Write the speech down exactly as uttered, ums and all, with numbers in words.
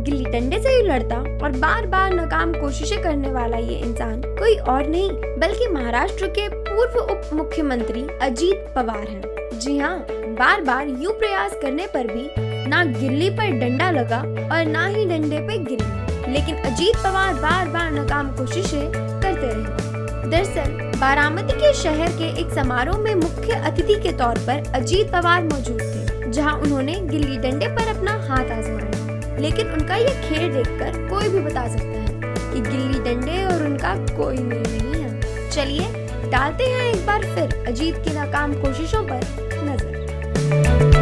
गिल्ली डंडे से ही लड़ता और बार बार नाकाम कोशिशें करने वाला ये इंसान कोई और नहीं बल्कि महाराष्ट्र के पूर्व उप मुख्यमंत्री अजीत पवार हैं। जी हाँ, बार बार यूं प्रयास करने पर भी ना गिल्ली पर डंडा लगा और ना ही डंडे पे गिल्ली, लेकिन अजीत पवार बार बार नाकाम कोशिशें करते रहे। दरअसल बारामती के शहर के एक समारोह में मुख्य अतिथि के तौर पर अजीत पवार मौजूद थे, जहां उन्होंने गिल्ली डंडे पर अपना हाथ आजमाया। लेकिन उनका ये खेल देखकर कोई भी बता सकता है कि गिल्ली डंडे और उनका कोई मेल नहीं है। चलिए डालते हैं एक बार फिर अजीत की नाकाम कोशिशों पर नजर।